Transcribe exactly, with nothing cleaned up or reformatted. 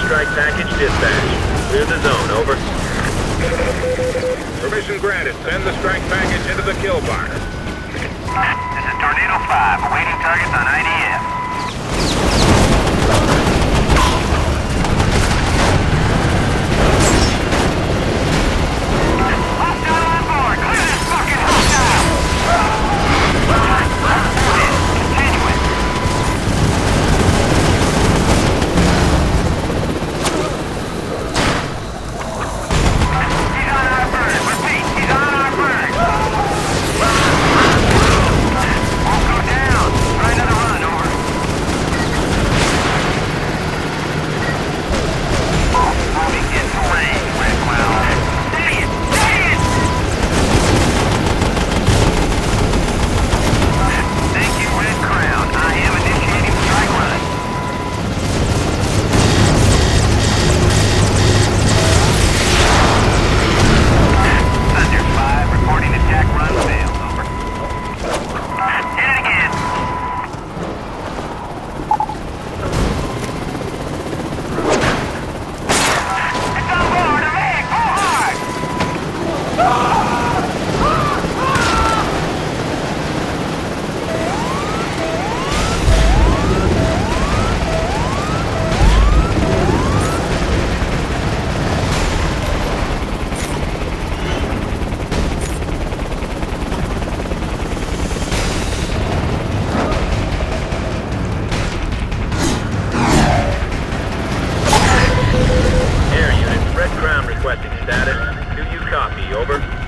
strike package dispatched. Clear the zone, over. Permission granted. Send the strike package into the kill box. This is Tornado five, awaiting targets on I D F. Hostile on board! Clear this fucking hostile! Continuing. He's on our bird. Repeat, he's on our bird. Won't go down. Try another run, over. Moving into range, Red Cloud. Stay it! Stay it! Thank you, Red Crown. I am initiating strike run. Thunder five, reporting attack run failed, over. Hit it again. It's on board, a mag, pull hard! Air units, Red Crown requesting status. Do you copy, over?